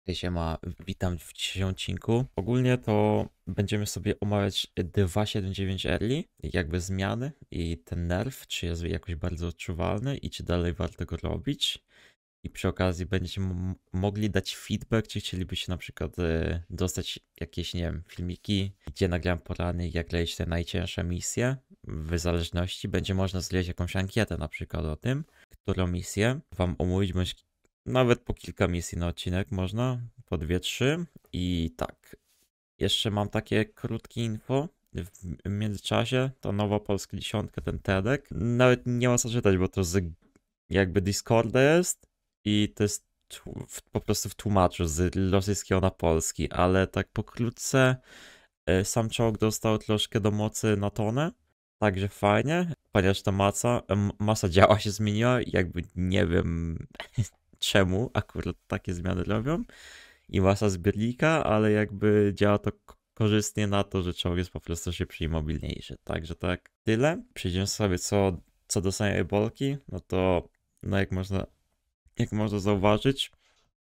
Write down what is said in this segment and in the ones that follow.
Hej, siema, witam w dzisiejszym odcinku. Ogólnie to będziemy sobie omawiać 2.7.9 Early, jakby zmiany i ten nerf, czy jest jakoś bardzo odczuwalny i czy dalej warto go robić. I przy okazji będziecie mogli dać feedback, czy chcielibyście na przykład dostać jakieś, nie wiem, filmiki, gdzie nagram poradnik, jak lecieć te najcięższe misje. W zależności będzie można zleć jakąś ankietę na przykład o tym, którą misję wam omówić, bądź nawet po kilka misji na odcinek można, po dwie, trzy. I tak, jeszcze mam takie krótkie info. W międzyczasie ta nowa polska dziesiątka, ten TEDek, nawet nie ma co czytać, bo to z jakby Discorda jest i to jest po prostu w tłumaczu z rosyjskiego na polski, ale tak pokrótce sam czołg dostał troszkę do mocy na tonę, także fajnie, ponieważ ta masa działa się zmieniła i jakby nie wiem czemu akurat takie zmiany robią i masa zbiornika, ale jakby działa to korzystnie na to, że czołg jest po prostu szybszy i mobilniejszy. Także tak tyle. Przejdziemy sobie co do samej ebolki, no to no jak można zauważyć,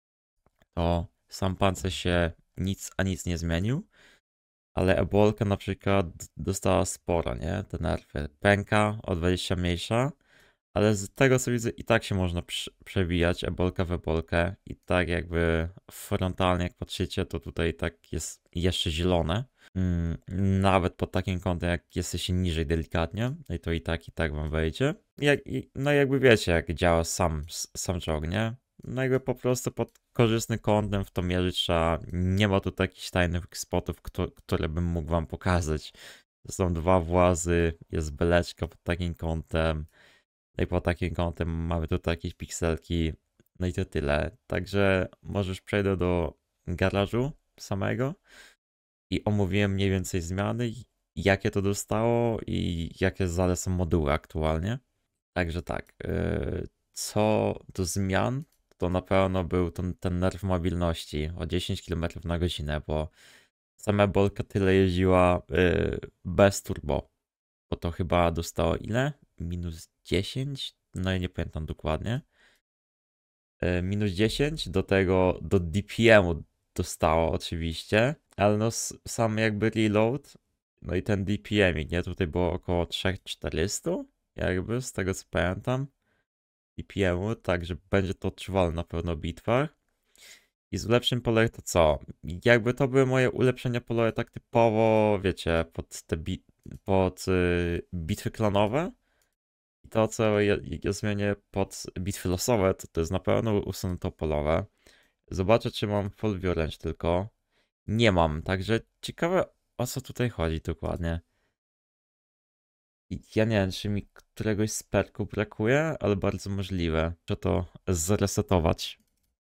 to sam pancerz się nic nie zmienił, ale ebolka na przykład dostała sporo, nie? Te nerfy. Pęka o 20 mniejsza, ale z tego co widzę i tak się można przewijać ebolka w ebolkę i tak jakby frontalnie jak patrzycie, to tutaj tak jest jeszcze zielone. Nawet pod takim kątem jak jesteście niżej delikatnie, no i tak wam wejdzie. No jakby wiecie jak działa sam czołg, nie? No jakby po prostu pod korzystnym kątem w to mierzyć trzeba. Nie ma tu takich tajnych spotów, które bym mógł wam pokazać. To są dwa włazy, jest beleczka pod takim kątem. No i pod takim kątem mamy tutaj jakieś pikselki. No i to tyle. Także może już przejdę do garażu samego i omówiłem mniej więcej zmiany, jakie to dostało i jakie są moduły aktualnie. Także tak, co do zmian, to na pewno był ten nerw mobilności o 10 km na godzinę, bo sama Bolka tyle jeździła bez turbo, bo to chyba dostało ile? Minus 10? No i nie pamiętam dokładnie. Minus 10 do tego, do DPM-u dostało oczywiście, ale no sam jakby reload, no i ten DPM, nie? Tutaj było około 3400, jakby z tego co pamiętam. DPM-u, także będzie to odczuwalne na pewno w bitwach. I z ulepszeń polowych to co? Jakby to były moje ulepszenia polowe tak typowo, wiecie, pod te bitwy klanowe. I to, co ja zmienię pod bitwy losowe, to jest na pewno usunęto polowe. Zobaczę, czy mam full violence tylko. Nie mam, także ciekawe o co tutaj chodzi dokładnie. I ja nie wiem, czy mi któregoś z perków brakuje, ale bardzo możliwe, że to zresetować.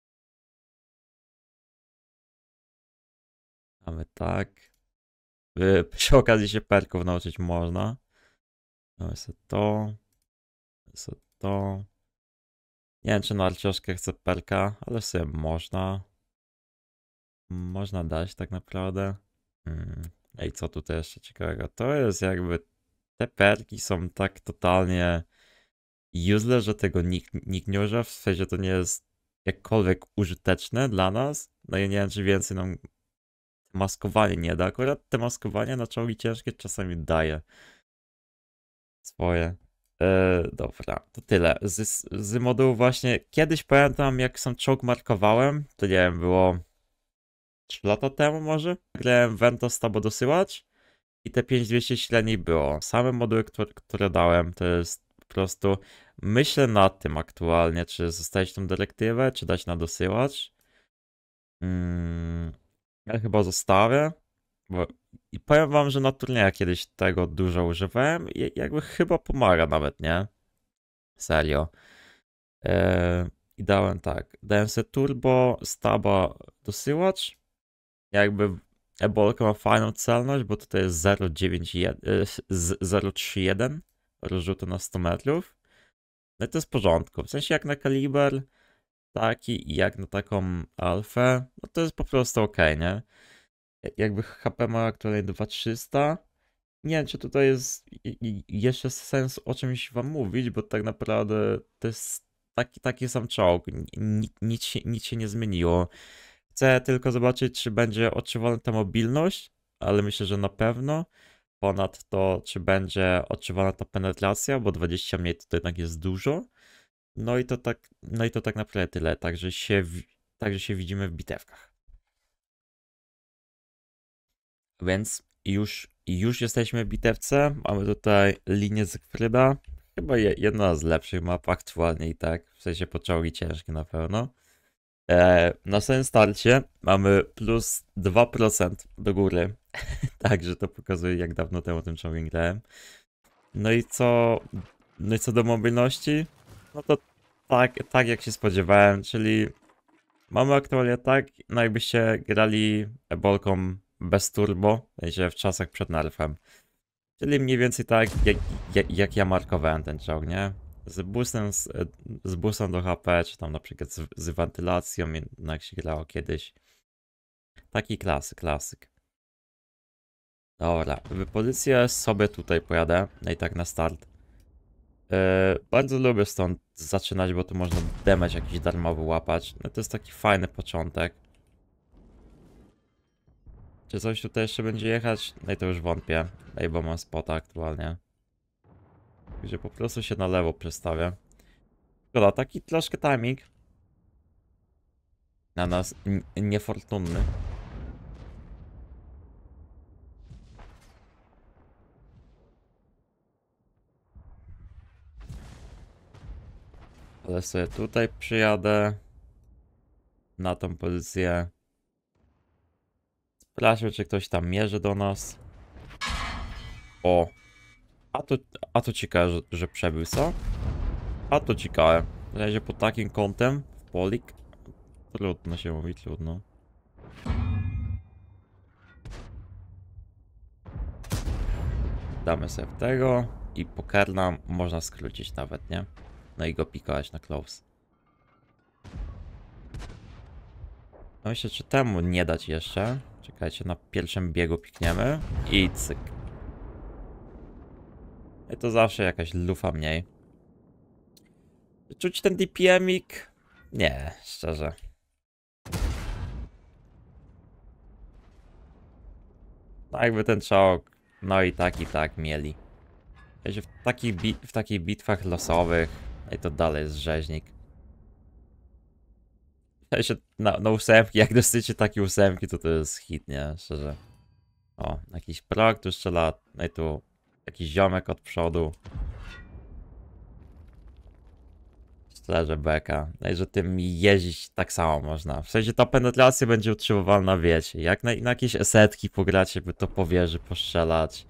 Mamy tak. Przy okazji się perków nauczyć można. Mamy sobie to. Sobie to. Nie wiem, czy na arcioszkę chcę perka, ale sobie można. Można dać tak naprawdę. I co tutaj jeszcze ciekawego? To jest jakby te perki są tak totalnie useless, że tego nikt nie używa. W sensie to nie jest jakkolwiek użyteczne dla nas. No i nie wiem, czy więcej nam maskowanie nie da. Akurat te maskowanie na czołgi ciężkie czasami daje swoje. Dobra, to tyle. Z modułu właśnie, kiedyś pamiętam jak sam czołg markowałem, to nie wiem, było 3 lata temu może. Grałem Ventos Tabo dosyłać i te 5200 średniej było. Same moduły, które dałem, to jest po prostu myślę nad tym aktualnie, czy zostawić tą dyrektywę, czy dać na dosyłacz. Ja chyba zostawię, bo i powiem wam, że na turniejach kiedyś tego dużo używałem i jakby chyba pomaga nawet, nie? Serio. I dałem tak, dałem sobie turbo, staba, dosyłacz. Jakby Ebolka ma fajną celność, bo tutaj jest 0,91, 0,31 rozrzutu na 100 metrów. No i to jest w porządku. W sensie jak na kaliber taki i jak na taką alfę, no to jest po prostu ok, nie? Jakby HP ma aktualnie 2300. Nie wiem, czy tutaj jest jeszcze sens o czymś wam mówić, bo tak naprawdę to jest taki sam czołg. Nic się nie zmieniło. Chcę tylko zobaczyć, czy będzie odczuwalna ta mobilność, ale myślę, że na pewno. Ponadto, czy będzie odczuwalna ta penetracja, bo 20 mniej to jednak jest dużo. No i to tak naprawdę tyle. Także się widzimy w bitewkach. Więc już jesteśmy w bitewce. Mamy tutaj linię Zygfryda. Chyba jedna z lepszych map aktualnie i tak. W sensie poczołgi ciężkie na pewno. Na samym starcie mamy plus 2% do góry. Także to pokazuje, jak dawno temu tym czołgiem grałem. No i co? No i co do mobilności? No to tak jak się spodziewałem, czyli mamy aktualnie tak, no jakbyście grali ebolką bez turbo, w sensie w czasach przed nerfem. Czyli mniej więcej tak, jak ja markowałem ten czołg, nie? Z boostem do HP, czy tam na przykład z wentylacją, jak się grało kiedyś. Taki klasyk. Dobra, w pozycję sobie tutaj pojadę, no i tak na start. Bardzo lubię stąd zaczynać, bo tu można damage jakiś darmowy łapać. No to jest taki fajny początek. Czy coś tutaj jeszcze będzie jechać? No i to już wątpię. Ej, bo mam spota aktualnie. Gdzie po prostu się na lewo przestawię. Szkoda, taki troszkę timing. Na nas niefortunny. Ale sobie tutaj przyjadę. Na tą pozycję. Sprawdźmy, czy ktoś tam mierzy do nas. O. A to ciekawe, że przebył, co? A to ciekawe. W razie pod takim kątem w polik. Trudno się mówi, trudno. Damy sobie w tego i pokerna można skrócić nawet, nie? No i go pikować na close. No myślę, czy temu nie dać jeszcze. Czekajcie, na pierwszym biegu pikniemy i cyk. I to zawsze jakaś lufa mniej. Czuć ten DPM-ik? Nie, szczerze. No jakby ten czołg, no i tak mieli. Wiecie, w takich bitwach losowych, no i to dalej jest rzeźnik. Wiecie, na ósemki, jak dosycie takie ósemki, to jest hit, nie? Szczerze. O, jakiś prog tu strzela, no i tu jakiś ziomek od przodu. Szczerze beka. No i że tym jeździć tak samo można. W sensie ta penetracja będzie utrzymywalna, wiecie. Jak na jakieś esetki pogracie, by to powierzy postrzelać.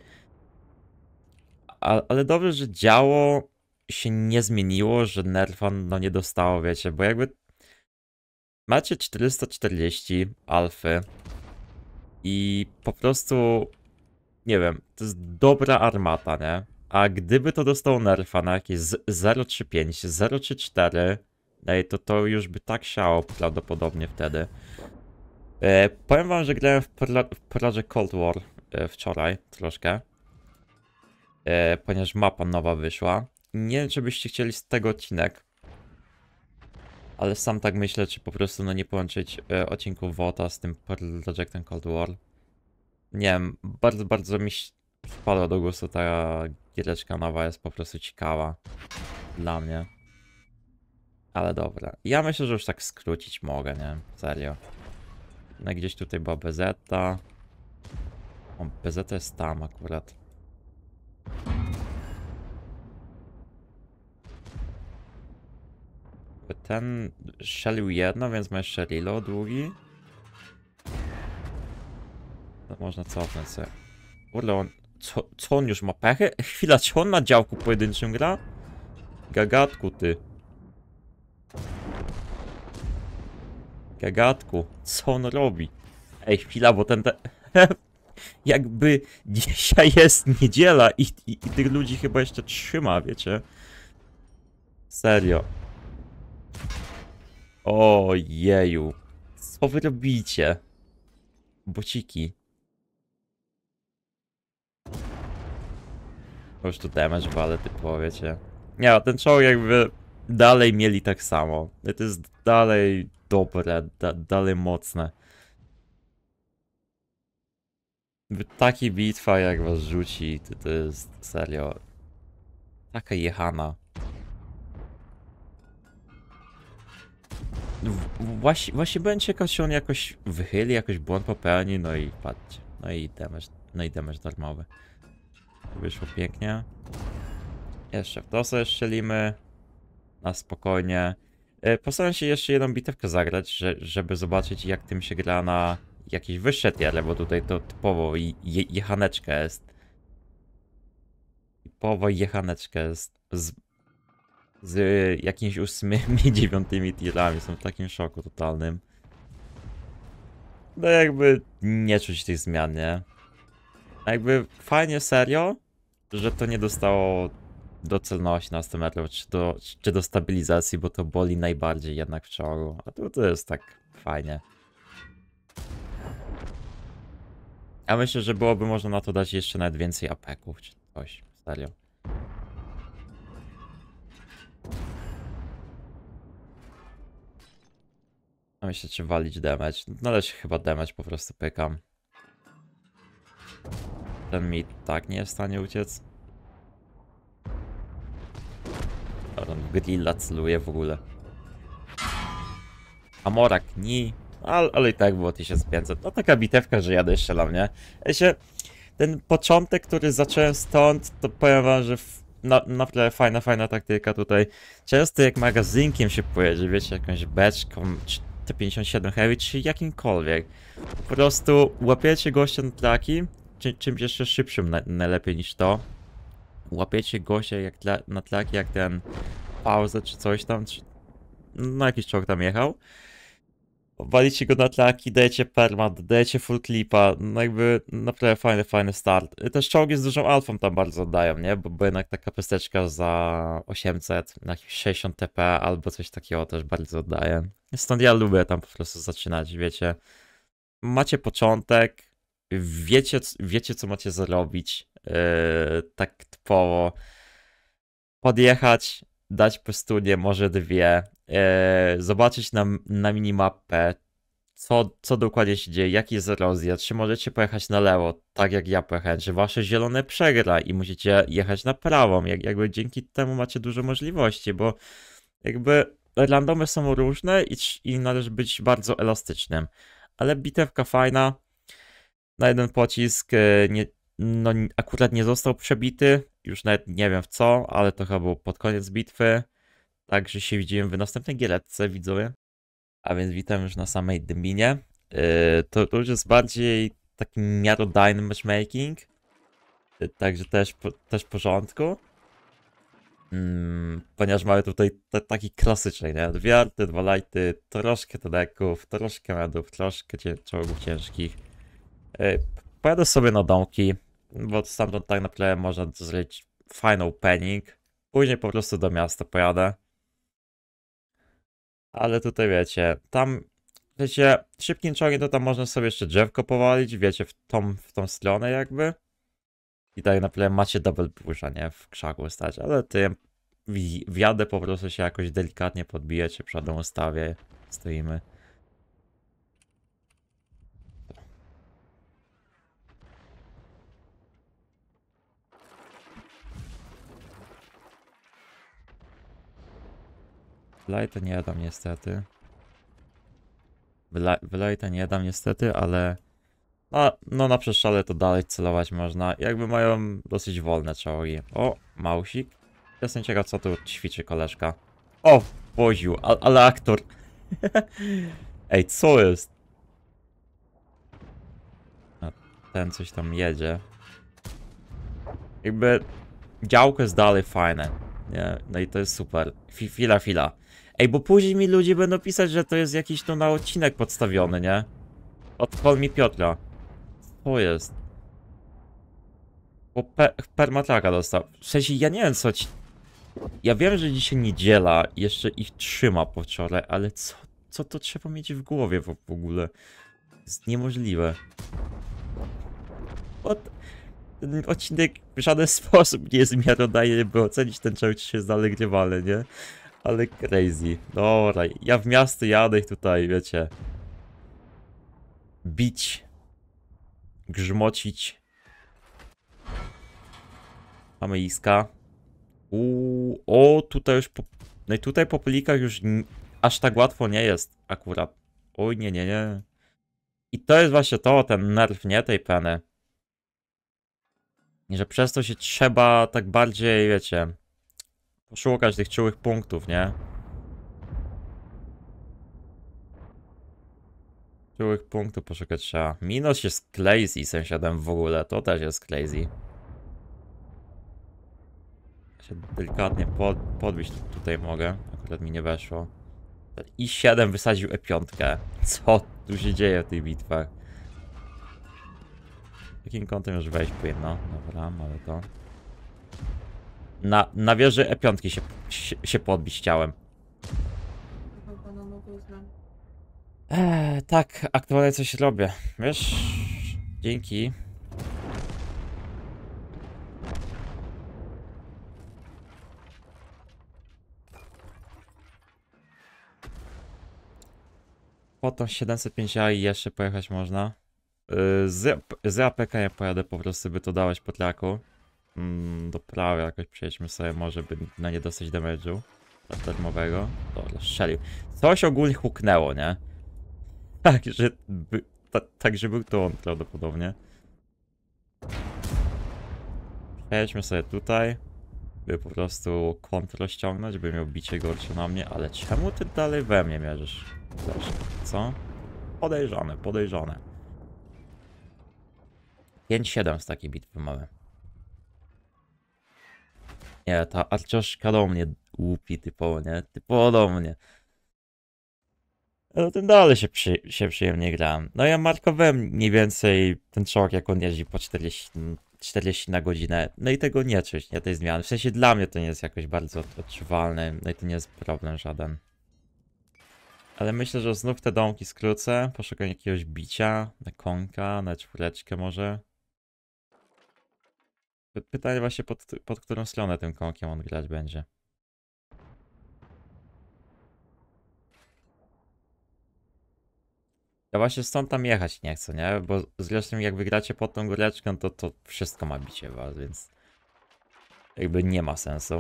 Ale dobrze, że działo się nie zmieniło, że nerfa no nie dostało, wiecie. Bo jakby macie 440 alfy i po prostu, nie wiem, to jest dobra armata, nie? A gdyby to dostało nerfa na jakieś 0,35, 0,34, to już by tak siało prawdopodobnie wtedy. Powiem wam, że grałem w Project Cold War wczoraj troszkę. Ponieważ mapa nowa wyszła. Nie wiem, czy byście chcieli z tego odcinek. Ale sam tak myślę, czy po prostu no nie połączyć odcinków WOTA z tym Projectem Cold War. Nie wiem, bardzo mi wpadła do gustu ta giereczka nowa, jest po prostu ciekawa. Dla mnie. Ale dobra. Ja myślę, że już tak skrócić mogę, nie? Serio. No gdzieś tutaj była BZ. O, BZ jest tam akurat. Ten strzelił jedno, więc ma jeszcze reload długi. To można cofnąć sobie. Kurde, on... Co on już ma pechy? Chwila, czy on na działku pojedynczym gra? Gagatku, ty. Gagatku, co on robi? Ej, chwila, bo ten... Jakby dzisiaj jest niedziela i tych ludzi chyba jeszcze trzyma, wiecie? Serio. Ojeju. Co wy robicie? Bociki. Już tu damage wale typowo, wiecie. Nie, a ten czołg jakby dalej mieli tak samo. To jest dalej dobre, dalej mocne. Taki bitwa jak was rzuci, to jest serio taka jechana. Właśnie byłem ciekaw, czy on jakoś wychyli, jakoś błąd popełni, no i patrzcie. No i damage darmowy. Wyszło pięknie. Jeszcze w to sobie strzelimy. Na spokojnie. Postaram się jeszcze jedną bitewkę zagrać, żeby zobaczyć, jak tym się gra na jakieś wyższe tierle, bo tutaj to typowo jechaneczka jest. Typowo jechaneczka jest z jakimiś 8, 9 tierami. Są w takim szoku totalnym. No jakby nie czuć tych zmian, nie? A jakby fajnie, serio, że to nie dostało do celności na 100 metrów, czy do stabilizacji, bo to boli najbardziej jednak w czołgu. A tu to jest tak fajnie. Ja myślę, że byłoby można na to dać jeszcze nawet więcej apeków, czy coś, serio. A myślę, czy walić damage. Należy chyba damage, po prostu pykam. Ten mi tak nie jest w stanie uciec. On w grilla celuje w ogóle. Amorak nie. Ale i tak było 1500. No taka bitewka, że jadę strzelam, nie? Ten początek, który zacząłem stąd, to powiem wam, że naprawdę fajna taktyka tutaj. Często jak magazynkiem się pojedzie, wiecie, jakąś beczką, czy T57 Heavy, czy jakimkolwiek. Po prostu łapiecie gościa na traki, czymś jeszcze szybszym najlepiej niż to. Łapiecie gościa na traki jak ten pauzę, czy coś tam, czy no jakiś czołg tam jechał. Walicie go na tlaki, dajecie permat, dajecie full clipa, no jakby naprawdę fajny start. Też czołgi z dużą alfą tam bardzo oddają, nie? Bo jednak taka pesteczka za 800 na 60 TP albo coś takiego też bardzo oddaje. Stąd ja lubię tam po prostu zaczynać, wiecie. Macie początek, wiecie co macie zrobić, tak typowo. Podjechać, dać pestunie, może dwie, zobaczyć na minimapę, co dokładnie się dzieje, jaki jest erozja, czy możecie pojechać na lewo, tak jak ja pojechałem, czy wasze zielone przegra i musicie jechać na prawą, jakby dzięki temu macie dużo możliwości, bo jakby randomy są różne i należy być bardzo elastycznym, ale bitewka fajna, na jeden pocisk, no akurat nie został przebity, już nawet nie wiem w co, ale to chyba było pod koniec bitwy. Także się widzimy w następnej giereczce, widzowie. A więc witam już na samej Dyminie. To już jest bardziej taki miarodajny matchmaking. Także też w porządku. Ponieważ mamy tutaj taki klasyczny, nie? Dwie arty, dwa lighty, troszkę tedeków, troszkę medów, troszkę czołgów ciężkich. Pojadę sobie na domki, bo stamtąd tak naprawdę można zrobić fajny opening. Później po prostu do miasta pojadę. Ale tutaj wiecie, tam, wiecie, szybkim czołgiem to tam można sobie jeszcze drzewko powalić, wiecie, w tą stronę jakby. I tak naprawdę macie double pusha, nie? W krzaku stać, ale tym wjadę po prostu się jakoś delikatnie podbijecie, przodem ustawię, stoimy. Lighta nie dam niestety. Lighta nie dam niestety, ale... No na przeszczale to dalej celować można. Jakby mają dosyć wolne czołgi. O, mausik. Jestem ciekaw co tu ćwiczy koleżka. O, woził, ale aktor. Ej, co jest? A, ten coś tam jedzie. Jakby działko jest dalej fajne. Nie? No i to jest super. Chwila. Ej, bo później mi ludzie będą pisać, że to jest jakiś tu na odcinek podstawiony, nie? Odpal mi Piotra. Co jest? Bo permatraka dostał. W sensie, ja nie wiem co ci... Ja wiem, że dzisiaj niedziela, jeszcze ich trzyma po wczoraj, ale co to trzeba mieć w głowie w ogóle? To jest niemożliwe. Ten odcinek w żaden sposób nie jest miarodajny, by ocenić ten czołg, czy jest dalej grywalny, nie? Ale crazy. Dobra, ja w miasto jadę ich tutaj, wiecie. Bić. grzmocić. Mamy iska. O, tutaj już no i tutaj po plikach już aż tak łatwo nie jest akurat. Oj, nie, nie, nie. I to jest właśnie to, ten nerw, nie? Tej peny. I że przez to się trzeba tak bardziej, wiecie, poszukać tych czułych punktów, nie? Czułych punktów poszukać trzeba. Minos jest crazy sąsiadem w ogóle, to też jest crazy. Się delikatnie podbić tutaj mogę. Akurat mi nie weszło. I 7 wysadził E5. Co tu się dzieje w tych bitwach? Takim kątem już wejść powinno. Dobra, mamy to. Na wieży E5 się podbić chciałem. Tak, aktualnie coś robię. Wiesz? Dzięki. Po tą 705 i jeszcze pojechać można. Z APK nie pojadę po prostu, by to dawać po tlaku. Do prawa jakoś przejdźmy sobie, może by na nie dostać damage'u termowego. Dobra, strzelił. Coś ogólnie huknęło, nie? Tak, że był to on prawdopodobnie. Przejdźmy sobie tutaj, by po prostu kontrol ściągnąć, by miał bicie gorsze na mnie, ale czemu ty dalej we mnie mierzysz? Co? Podejrzane, podejrzane. 5-7 z takiej bitwy mamy. Nie, ta arcioszka do mnie łupi typowo, nie? Typowo do mnie. No tym dalej się przyjemnie grałem. No ja markowałem mniej więcej ten czołg, jak on jeździ po 40 na godzinę. No i tego nie czuć, nie tej zmiany. W sensie dla mnie to nie jest jakoś bardzo odczuwalne. No i to nie jest problem żaden. Ale myślę, że znów te domki skrócę. Poszukam jakiegoś bicia na konka, na czwóreczkę może. Pytanie właśnie pod którą stronę tym konkiem on grać będzie. Ja właśnie stąd tam jechać nie chcę, nie? Bo zresztą jak wygracie pod tą góreczką, to wszystko ma bicie was, więc jakby nie ma sensu.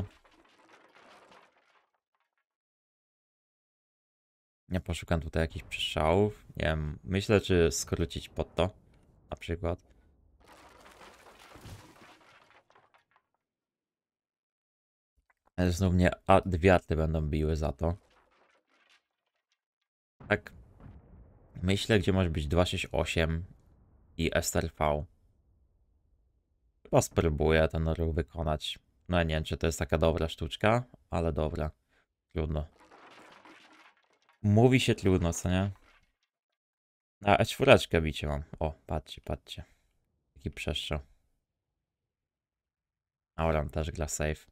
Ja poszukam tutaj jakichś przestrzałów. Nie wiem, myślę czy skrócić pod to. Na przykład. Ale znów mnie dwie arty będą biły za to. Tak. Myślę, gdzie może być 268 i SRV. Chyba spróbuję ten ruch wykonać. No nie wiem, czy to jest taka dobra sztuczka, ale dobra. Trudno. Mówi się trudno, co nie? A E4 bicie mam. O, patrzcie, patrzcie. Taki przestrzał. Auran też gra safe.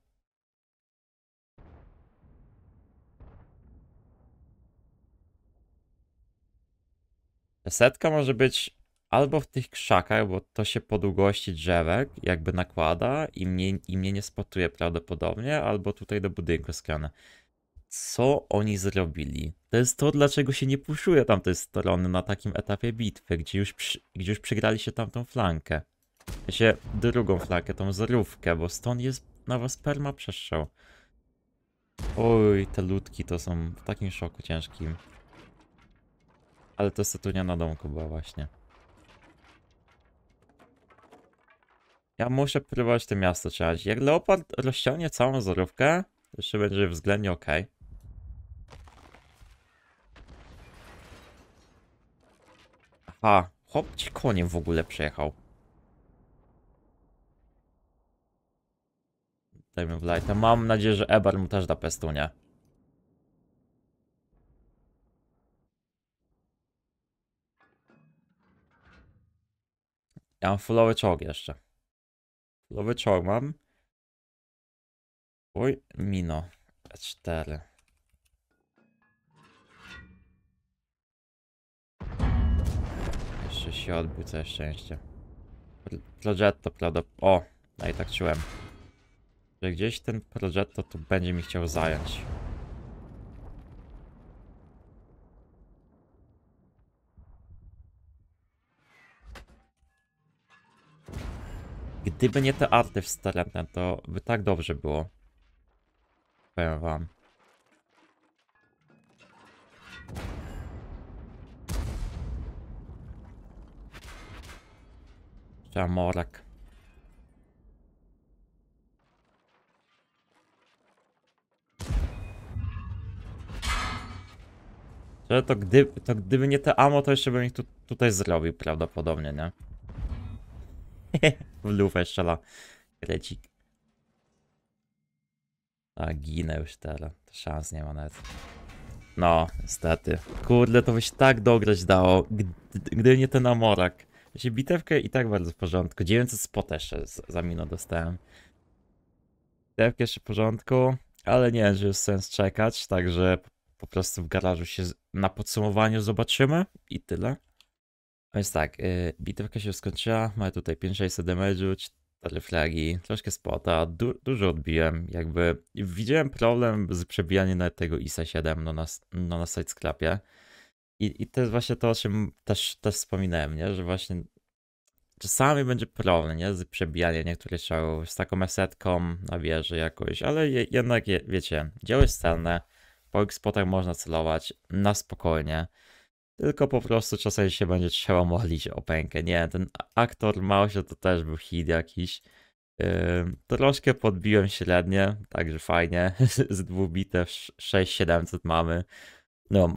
Setka może być albo w tych krzakach, bo to się po długości drzewek jakby nakłada i mnie nie spotuje prawdopodobnie, albo tutaj do budynku skrane. Co oni zrobili? To jest to, dlaczego się nie puszuje tamtej strony na takim etapie bitwy, gdzie już przegraliście tamtą flankę. Wiecie, drugą flankę, tą zerówkę, bo stąd jest na was perma przestrzał. Oj, te ludki to są w takim szoku ciężkim. Ale to Setunia na domku była właśnie. Ja muszę próbować to miasto trzymać. Jak Leopard rozciągnie całą zorówkę, to jeszcze będzie względnie ok. Aha, chłop ci koniem w ogóle przejechał. Dajmy w lighta. Mam nadzieję, że Eber mu też da pestunie. Ja mam fullowy czołg jeszcze. Fullowy czołg mam. Oj, Mino. E4. Jeszcze się odbił, całe szczęście. Progetto, prawda? O, no i tak czułem. Że gdzieś ten Progetto tu będzie mi chciał zająć. Gdyby nie te arty wstrętne, to by tak dobrze było. Powiem wam. Trzeba morak. Że to gdyby nie te ammo, to jeszcze bym ich tutaj zrobił prawdopodobnie, nie? W lufę strzela krecik. A, ginę już teraz. Szans nie ma nawet. No, niestety. Kurde, to by się tak dograć dało, gdyby nie ten amorak. Jeśli bitewkę i tak bardzo w porządku. 900 spot jeszcze za minę dostałem. Bitewkę jeszcze w porządku, ale nie wiem, że jest sens czekać, także po prostu w garażu się na podsumowaniu zobaczymy i tyle. Więc tak, bitewka się skończyła, mamy tutaj 5600 damage'u, 4 flagi, troszkę spota, dużo odbiłem, jakby widziałem problem z przebijaniem nawet tego ISA 7 na side scrapie. I to jest właśnie to, o czym też wspominałem, nie? Że właśnie czasami będzie problem, nie? Z przebijaniem niektórych strzałów, z taką esetką na wieży jakoś, ale jednak, wiecie, dzieło jest celne, po ich spotach można celować na spokojnie. Tylko po prostu czasami się będzie trzeba modlić o pękę. Nie, ten aktor Mausie to też był hit jakiś. Troszkę podbiłem średnie, także fajnie. Z dwóch bitew 6700 mamy. No,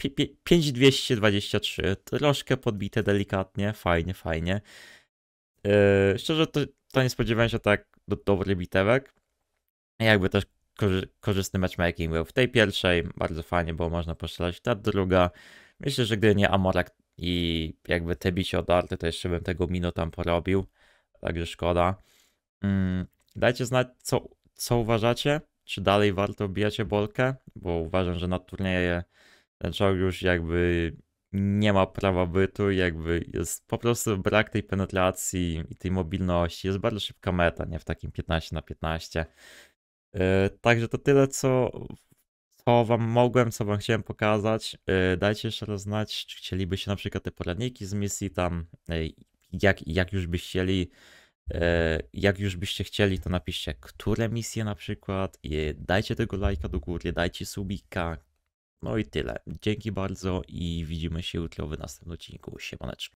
5223. Troszkę podbite delikatnie. Fajnie, fajnie. Szczerze to nie spodziewałem się tak do dobrych bitewek. Jakby też korzystny matchmaking był w tej pierwszej. Bardzo fajnie było można postrzelać. Ta druga. Myślę, że gdyby nie Amorak i jakby te bicie od arty, to jeszcze bym tego Mino tam porobił. Także szkoda. Dajcie znać, co uważacie. Czy dalej warto wbijacie bolkę? Bo uważam, że na turnieje ten czołg już jakby nie ma prawa bytu. Jakby jest po prostu brak tej penetracji i tej mobilności. Jest bardzo szybka meta, nie w takim 15/15. Także to tyle, co wam mogłem, co wam chciałem pokazać. Dajcie jeszcze raz znać, czy chcielibyście na przykład te poradniki z misji tam, jak już byście chcieli, jak już byście chcieli, to napiszcie, które misje na przykład, i dajcie tego lajka do góry, dajcie subika, no i tyle. Dzięki bardzo i widzimy się jutro w następnym odcinku. Siemaneczko.